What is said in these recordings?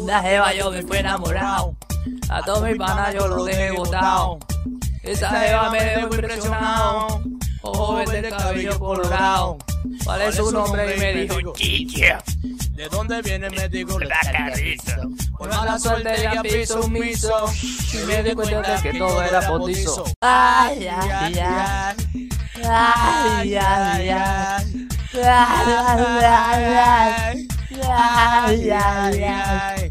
una jeva yo me fui enamorado. A todos mis panas yo los dejé botado. Esa jeva me dejó impresionado. Joven del cabello colorado. ¿Cuál es su nombre? Y me dijo Chicha. ¿De dónde viene? Me digo La carrizo. Por mala suerte ya piso un miso. Y me di cuenta de que todo era potizo. Ay, ay, ay. Ay, ay, ay. Ay, ay, ay.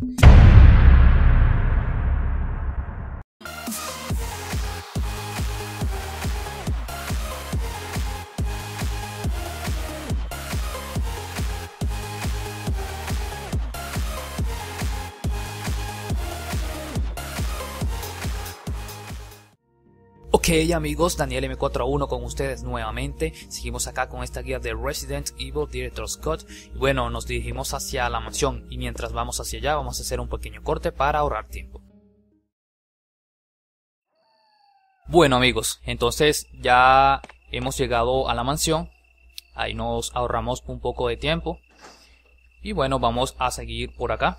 Ok amigos, Daniel M41 con ustedes nuevamente. Seguimos acá con esta guía de Resident Evil Director's Cut. Y bueno, nos dirigimos hacia la mansión y mientras vamos hacia allá vamos a hacer un pequeño corte para ahorrar tiempo. Bueno amigos, entonces ya hemos llegado a la mansión. Ahí nos ahorramos un poco de tiempo. Y bueno, vamos a seguir por acá.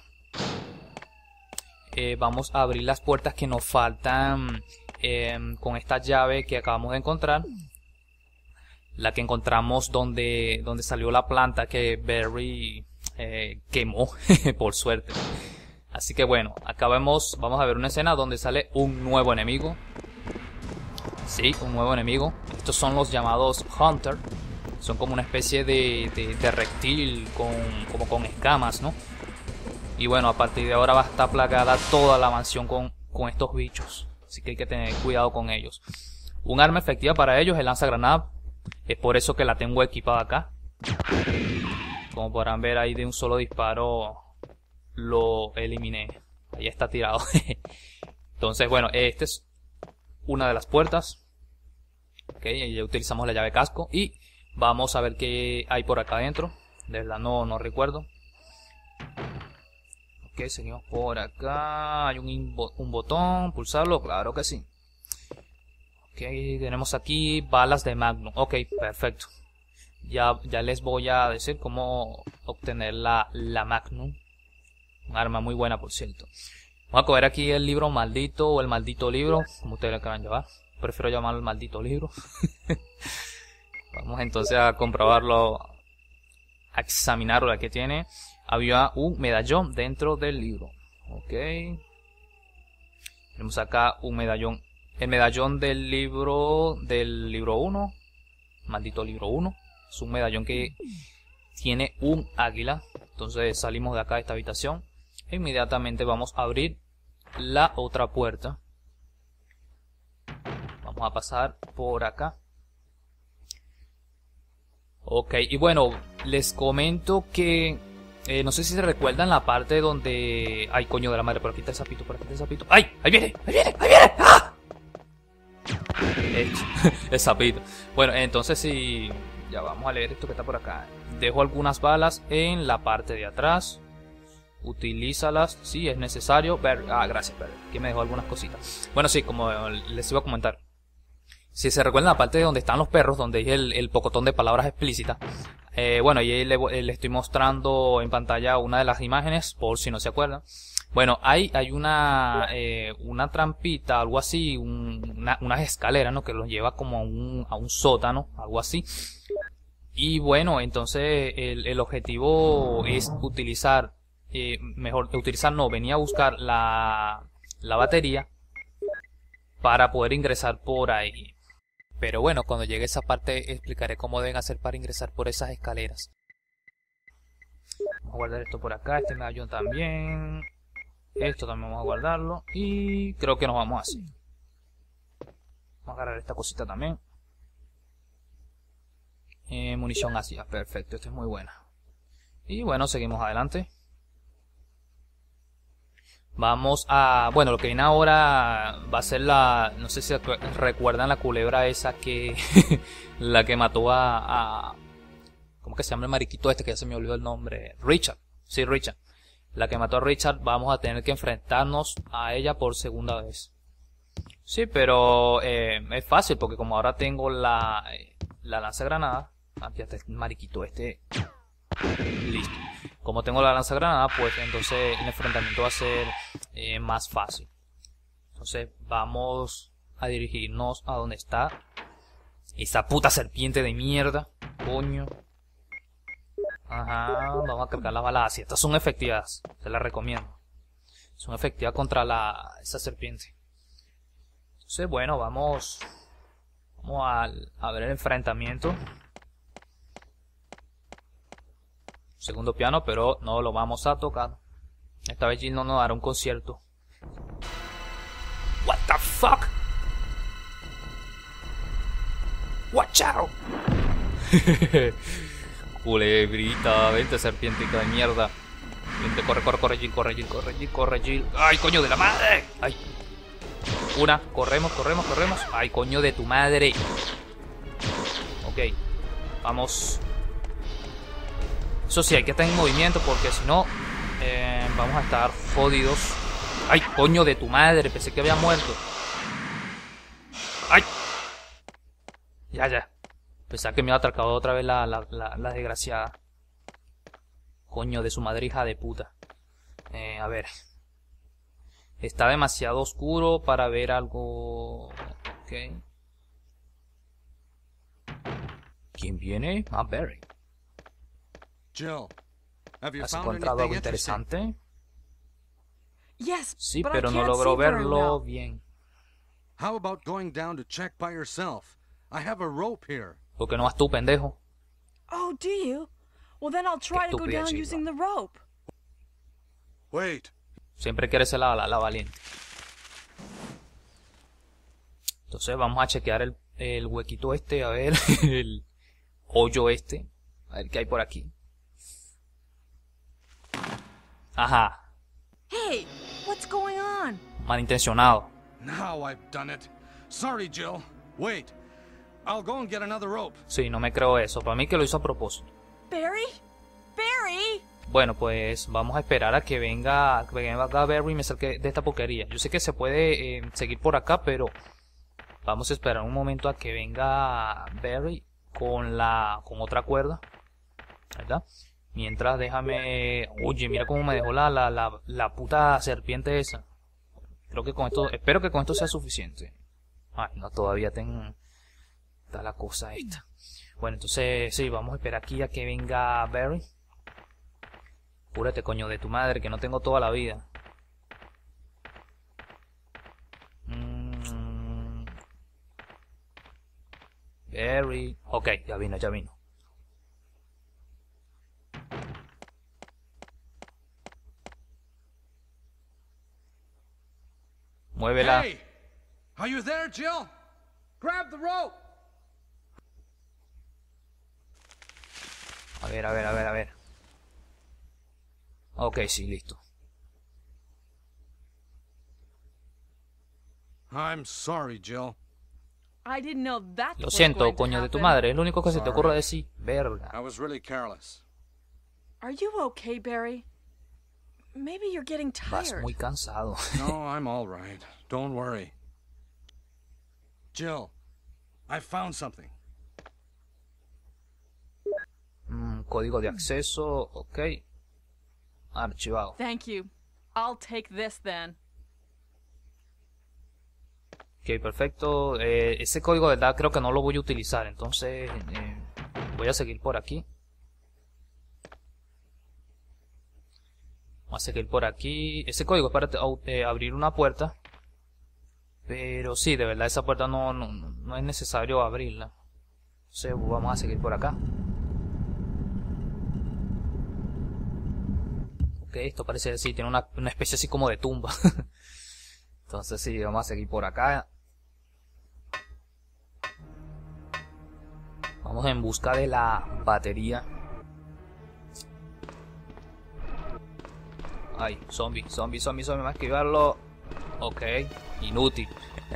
Vamos a abrir las puertas que nos faltan con esta llave que acabamos de encontrar. La que encontramos donde salió la planta que Barry quemó, por suerte. Así que bueno, acá vamos a ver una escena donde sale un nuevo enemigo. Sí, un nuevo enemigo. Estos son los llamados Hunter. Son como una especie de reptil como con escamas, ¿no? Y bueno, a partir de ahora va a estar plagada toda la mansión con estos bichos. Así que hay que tener cuidado con ellos. Un arma efectiva para ellos es el lanzagranada. Es por eso que la tengo equipada acá. Como podrán ver ahí, de un solo disparo lo eliminé. Ahí está tirado. Entonces bueno, esta es una de las puertas. Ok, ya utilizamos la llave casco. Y vamos a ver qué hay por acá adentro. De verdad no recuerdo. Ok, seguimos por acá. Hay un botón, pulsarlo, claro que sí. Ok, tenemos aquí balas de Magnum. Ok, perfecto. Ya les voy a decir cómo obtener la Magnum. Un arma muy buena, por cierto. Vamos a coger aquí el libro maldito o el maldito libro, como ustedes lo quieran llamar. Prefiero llamarlo el maldito libro. Vamos entonces a comprobarlo, a examinarlo, la que tiene. Había un medallón dentro del libro. Ok. Tenemos acá un medallón. El medallón del libro 1. Maldito libro 1. Es un medallón que tiene un águila. Entonces salimos de acá de esta habitación. E inmediatamente vamos a abrir la otra puerta. Vamos a pasar por acá. Ok. Y bueno, les comento que... no sé si se recuerdan la parte donde... Ay, coño de la madre, por aquí está el sapito, por aquí está el sapito. ¡Ay! ¡Ahí viene! ¡Ahí viene! ¡Ahí viene! ¡Ah! El sapito. Bueno, entonces si... Ya vamos a leer esto que está por acá. Dejo algunas balas en la parte de atrás. Utilízalas si es necesario. Gracias, Barry. Aquí me dejó algunas cositas. Bueno, sí, como les iba a comentar. Si se recuerdan la parte de donde están los perros, donde dije el pocotón de palabras explícitas. Bueno, y ahí le estoy mostrando en pantalla una de las imágenes, por si no se acuerdan. Bueno, hay una trampita, algo así, unas escaleras, ¿no? Que los lleva como a un sótano, algo así. Y bueno, entonces el objetivo es venía a buscar la batería para poder ingresar por ahí. Pero bueno, cuando llegue a esa parte explicaré cómo deben hacer para ingresar por esas escaleras. Vamos a guardar esto por acá, este medallón también. Esto también vamos a guardarlo. Y creo que nos vamos así. Vamos a agarrar esta cosita también. Munición ácida, perfecto, esta es muy buena. Y bueno, seguimos adelante. Vamos a... Bueno, lo que viene ahora va a ser la... No sé si recuerdan la culebra esa que... la que mató ¿cómo que se llama el mariquito este? Que ya se me olvidó el nombre. Richard. Sí, Richard. La que mató a Richard, vamos a tener que enfrentarnos a ella por segunda vez. Sí, pero es fácil porque como ahora tengo la lanzagranada. Aquí está el mariquito este. Listo. Como tengo la lanzagranada, pues entonces el enfrentamiento va a ser más fácil. Entonces vamos a dirigirnos a donde está esa puta serpiente de mierda. Coño. Ajá, vamos a cargar las balas así. Estas son efectivas, se las recomiendo. Son efectivas contra esa serpiente. Entonces, bueno, vamos a ver el enfrentamiento. Segundo piano, pero no lo vamos a tocar. Esta vez Jill no nos dará un concierto. What the fuck? Watch out. Culebrita, vente serpientica de mierda. Vente, corre Jill. Ay, coño de la madre. Ay. Una, corremos. Ay, coño de tu madre. Ok, vamos. Eso sí, hay que estar en movimiento porque si no vamos a estar jodidos. Ay, coño de tu madre, pensé que había muerto. Ay. Ya. Pensaba que me iba a atracar otra vez la desgraciada. Coño de su madre, hija de puta. A ver. Está demasiado oscuro para ver algo. Ok. ¿Quién viene? Ah, Barry. Jill, have you ¿Has found encontrado algo anything interesting? interesante? Yes, Sí, but pero I no can't logró see very verlo well. bien. How about going down to check by yourself? I have a rope here. ¿Por qué no vas tú, pendejo? Oh, do you? Well, then I'll try to go estúpida, down Silva. using the rope. Wait. Siempre quiere ser la valiente. Entonces vamos a chequear el huequito este, a ver, el hoyo este. A ver qué hay por aquí. Ajá, Hey, what's going on? malintencionado. Now I've done it. Sorry, Jill. Wait. I'll go and get another rope. Sí, no me creo eso. Para mí que lo hizo a propósito. Barry? Barry? Bueno, pues vamos a esperar a que venga Barry y me saque de esta porquería. Yo sé que se puede seguir por acá, pero vamos a esperar un momento a que venga Barry con otra cuerda, ¿verdad? Mientras déjame... Oye, mira cómo me dejó la puta serpiente esa. Creo que con esto... Espero que con esto sea suficiente. Ay, no, todavía está la cosa esta. Bueno, entonces sí, vamos a esperar aquí a que venga Barry. Apúrate, coño de tu madre, que no tengo toda la vida. Barry. Ok, ya vino. Muévela. Hey! Are you there, Jill? Grab the rope. A ver. Ok, sí, listo. I'm sorry, Jill. I didn't know that Lo was siento, going to coño de tu happen. madre. Es lo único que se te ocurre Sorry. decir. Verga. I was really careless. Are you okay, Barry? Maybe you're getting Vas tired. muy cansado. No, I'm all right. Don't worry. Jill, I found something. Código de acceso. Ok. Archivado. Thank you. I'll take this then. Ok, perfecto. Ese código de verdad creo que no lo voy a utilizar. Entonces voy a seguir por aquí. Vamos a seguir por aquí. Ese código es para abrir una puerta. Pero sí, de verdad esa puerta no es necesario abrirla. Entonces vamos a seguir por acá. Ok, esto parece decir, tiene una especie así como de tumba. Entonces sí, vamos a seguir por acá. Vamos en busca de la batería. Ay, zombie, me va a esquivarlo. Ok, inútil.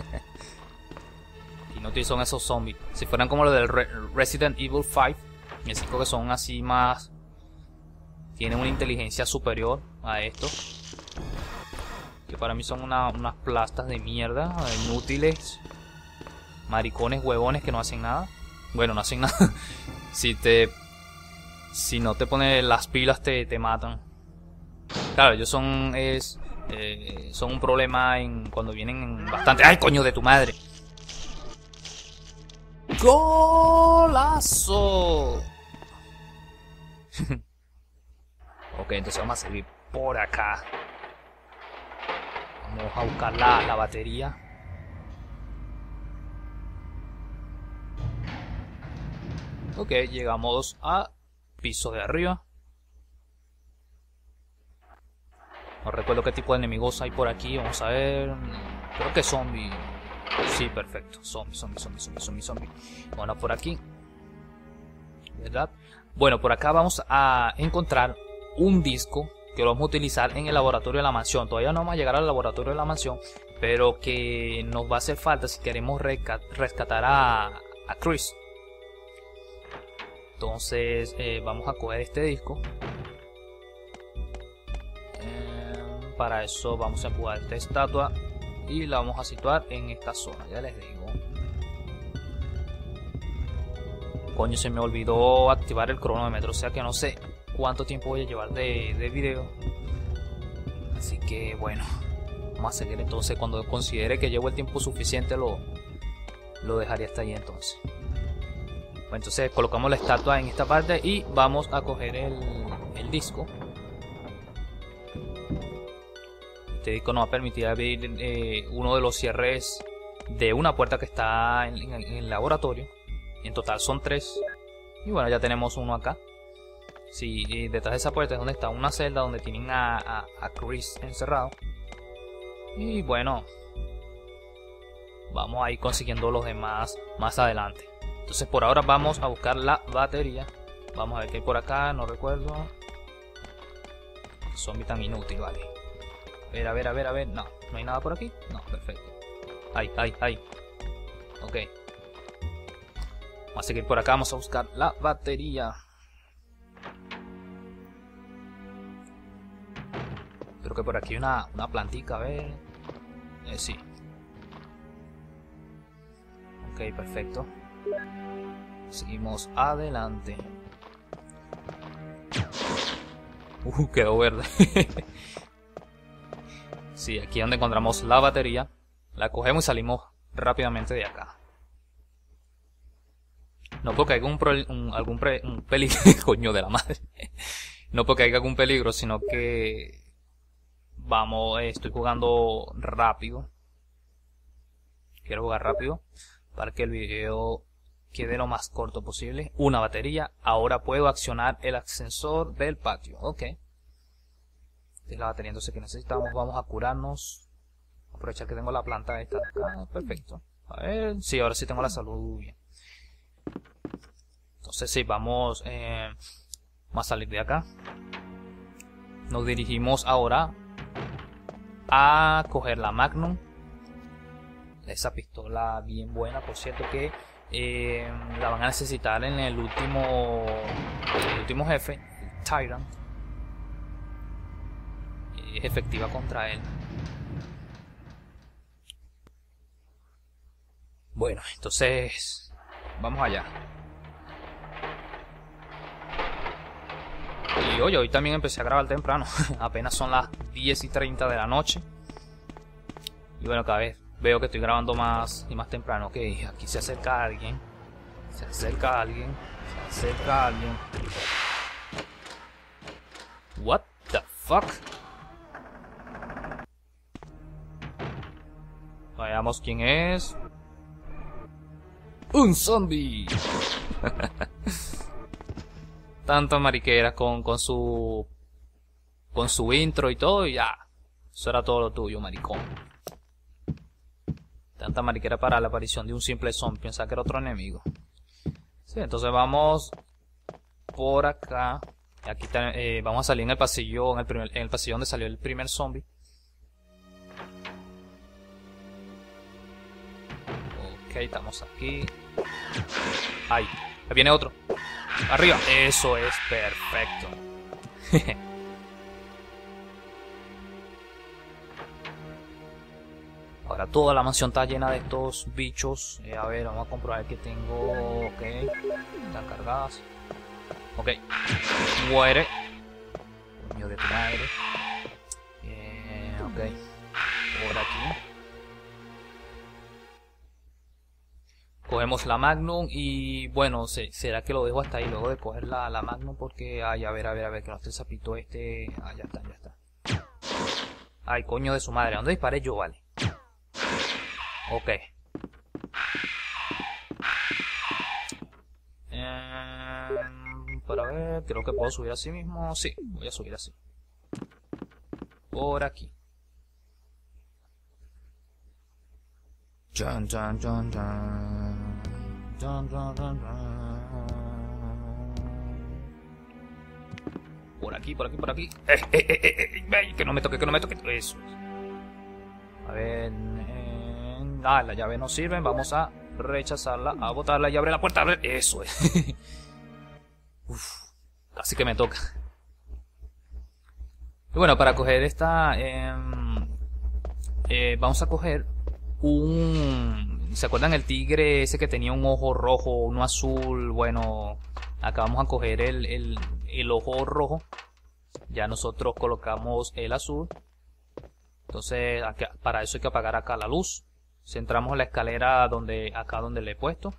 Inútil son esos zombies. Si fueran como los del Resident Evil 5, me digo que son así más... Tienen una inteligencia superior a esto. Que para mí son unas plastas de mierda, inútiles. Maricones, huevones que no hacen nada. Bueno, no hacen nada. Si te Si no te pones las pilas te matan. Claro, ellos son un problema cuando vienen bastante. ¡Ay, coño de tu madre! ¡Golazo! Ok, entonces vamos a seguir por acá. Vamos a buscar la batería. Ok, llegamos a piso de arriba. No recuerdo qué tipo de enemigos hay por aquí. Vamos a ver. Creo que zombie. Sí, perfecto. Zombie. Bueno, por aquí. ¿Verdad? Bueno, por acá vamos a encontrar un disco que lo vamos a utilizar en el laboratorio de la mansión. Todavía no vamos a llegar al laboratorio de la mansión, pero que nos va a hacer falta si queremos rescatar a Chris. Entonces vamos a coger este disco. Para eso vamos a empujar esta estatua y la vamos a situar en esta zona, ya les digo. Coño, se me olvidó activar el cronómetro, o sea que no sé cuánto tiempo voy a llevar de video. Así que bueno, vamos a seguir entonces. Cuando considere que llevo el tiempo suficiente lo dejaré hasta ahí entonces. Bueno, entonces colocamos la estatua en esta parte y vamos a coger el disco. Este disco nos va a permitir abrir uno de los cierres de una puerta que está en el laboratorio. En total son 3. Y bueno, ya tenemos uno acá. Sí, detrás de esa puerta es donde está una celda donde tienen a Chris encerrado. Y bueno, vamos a ir consiguiendo los demás más adelante. Entonces por ahora vamos a buscar la batería. Vamos a ver qué hay por acá, no recuerdo. Zombie tan inútil, vale. A ver. No hay nada por aquí. No, perfecto. Ahí. Ok. Vamos a seguir por acá, vamos a buscar la batería. Creo que por aquí hay una plantica, a ver. Sí. Ok, perfecto. Seguimos adelante. Quedó verde. Sí, aquí es donde encontramos la batería. La cogemos y salimos rápidamente de acá. No porque haya algún peligro. Coño de la madre. No porque haya algún peligro, sino que estoy jugando rápido. Quiero jugar rápido para que el video quede lo más corto posible. Una batería. Ahora puedo accionar el ascensor del patio. Ok. Esta es la batería entonces que necesitamos. Vamos a curarnos. Aprovechar que tengo la planta esta de acá. Perfecto. A ver. Sí, ahora sí tengo la salud bien. Entonces sí, vamos a salir de acá. Nos dirigimos ahora a coger la Magnum. Esa pistola bien buena, por cierto, que la van a necesitar en el último jefe, el Tyrant. Es efectiva contra él. Bueno, entonces vamos allá. Y hoy también empecé a grabar temprano. Apenas son las 10:30 de la noche. Y bueno, cada vez veo que estoy grabando más y más temprano. Ok, aquí se acerca alguien. What the fuck? Veamos quién es. ¡Un zombie! Tanta mariquera con su intro y todo, y ya. Eso era todo lo tuyo, maricón. Tanta mariquera para la aparición de un simple zombie. Pensaba que era otro enemigo. Sí, entonces vamos por acá. Aquí vamos a salir en el pasillo, en el pasillo donde salió el primer zombie. Ok, estamos aquí. ¡Ay! Ahí viene otro. Arriba. Eso es perfecto. Ahora toda la mansión está llena de estos bichos. A ver, vamos a comprobar que tengo. Ok. Están cargadas. Ok. Muere. Coño de tu madre. Ok. Por aquí. Cogemos la Magnum y bueno, será que lo dejo hasta ahí luego de coger la Magnum porque, ay, a ver, que no esté el sapito este. Ah, ya está. Ay, coño de su madre, ¿a dónde disparé yo? Vale. Ok. Para ver, creo que puedo subir así mismo. Sí, voy a subir así. Por aquí. Por aquí. Que no me toque. Eso es. A ver. La llave no sirve. Vamos a rechazarla, a botarla y abre la puerta. Eso es. Uf, casi que me toca. Y bueno, para coger esta. Vamos a coger ¿se acuerdan el tigre ese que tenía un ojo rojo, uno azul? Bueno, acá vamos a coger el ojo rojo. Ya nosotros colocamos el azul. Entonces para eso hay que apagar acá la luz. Centramos la escalera acá donde le he puesto.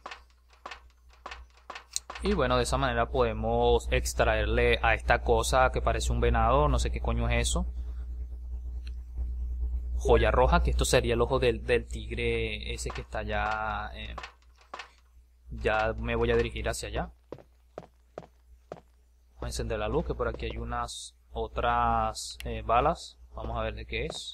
Y bueno, de esa manera podemos extraerle a esta cosa que parece un venado. No sé qué coño es eso. Joya roja, que esto sería el ojo del tigre ese que está allá. Ya me voy a dirigir hacia allá. Vamos a encender la luz, que por aquí hay unas otras balas. Vamos a ver de qué es.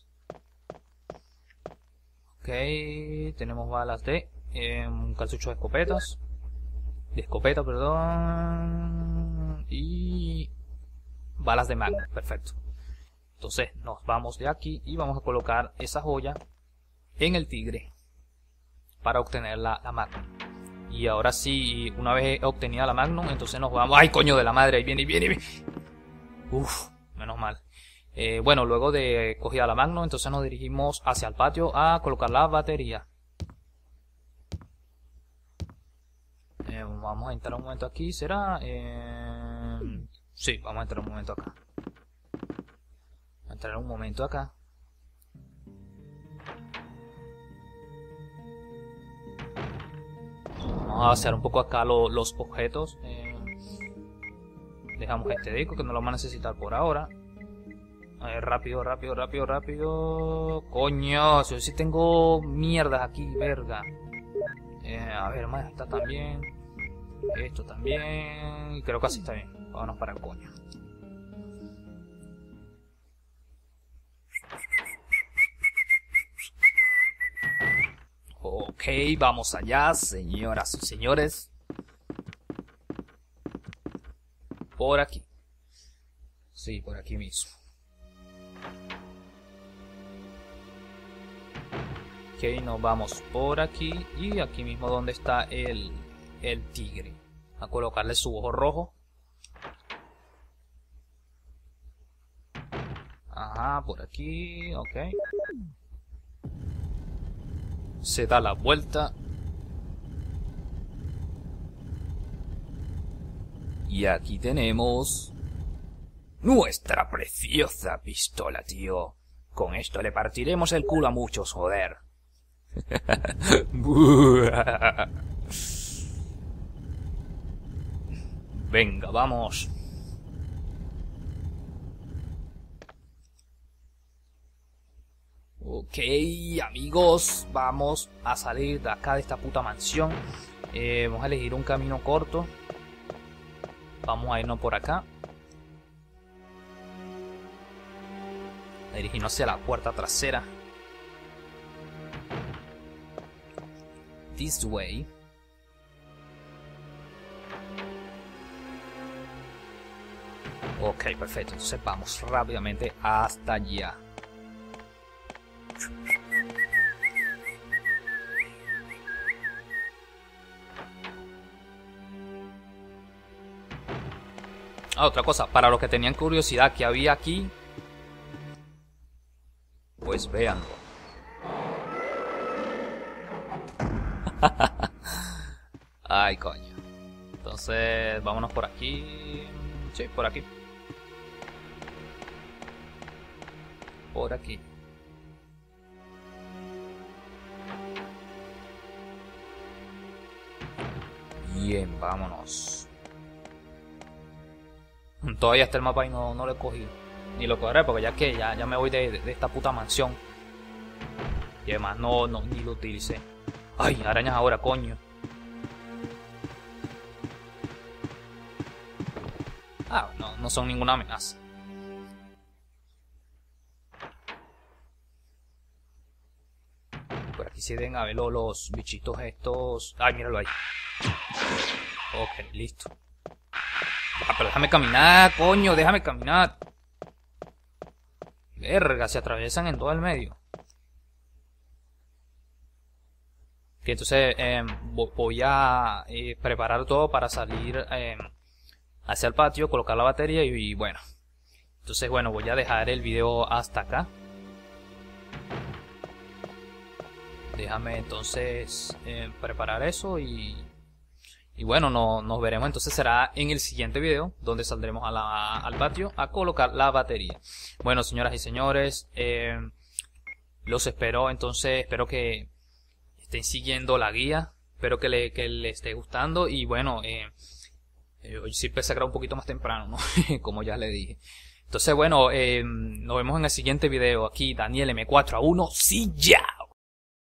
Ok, tenemos balas de un cartucho de escopetas. De escopeta, perdón. Y balas de Magnum, perfecto. Entonces nos vamos de aquí y vamos a colocar esa joya en el tigre para obtener la Magnum. Y ahora sí, una vez obtenida la Magnum, entonces nos vamos... ¡Ay, coño de la madre! Ahí viene. Uf, menos mal. Bueno, luego de cogida la Magnum, entonces nos dirigimos hacia el patio a colocar la batería. Vamos a entrar un momento aquí, ¿será? Sí, vamos a entrar un momento acá. Vamos a vaciar un poco acá los objetos. Dejamos este disco que no lo vamos a necesitar por ahora. A ver, rápido. Coño, yo sí tengo mierdas aquí, verga. A ver, más esta también. Esto también. Creo que así está bien. Vámonos para el coño. Ok, vamos allá, señoras y señores. Por aquí. Sí, por aquí mismo. Ok, nos vamos por aquí. Y aquí mismo donde está el tigre. A colocarle su ojo rojo. Ajá, por aquí. Ok. Se da la vuelta. Y aquí tenemos nuestra preciosa pistola, tío. Con esto le partiremos el culo a muchos, joder. Venga, vamos. Ok, amigos, vamos a salir de acá de esta puta mansión. Vamos a elegir un camino corto. Vamos a irnos por acá. Dirigirnos hacia la puerta trasera. This way. Ok, perfecto. Entonces vamos rápidamente hasta allá. Otra cosa, para los que tenían curiosidad que había aquí, pues véanlo. Ay, coño. Entonces, vámonos por aquí. Sí, por aquí. Por aquí. Bien, vámonos. Todavía está el mapa y no lo he cogido. Ni lo cogeré porque ya me voy de esta puta mansión. Y además ni lo utilicé. Ay, arañas ahora, coño. Ah, no son ninguna amenaza. Por aquí se ven a ver los bichitos estos. Ay, míralo ahí. Ok, listo. Ah, pero déjame caminar, coño, déjame caminar. Verga, se atraviesan en todo el medio. Que entonces voy a preparar todo para salir hacia el patio, colocar la batería y bueno. Entonces bueno, voy a dejar el video hasta acá. Déjame entonces preparar eso y bueno, nos veremos entonces será en el siguiente video donde saldremos al patio a colocar la batería. Bueno, señoras y señores, los espero entonces, espero que estén siguiendo la guía, espero que le esté gustando y bueno, hoy sí empecé a grabar un poquito más temprano, ¿no? Como ya le dije. Entonces bueno, nos vemos en el siguiente video aquí, Daniel M4A1, ¡sí ya!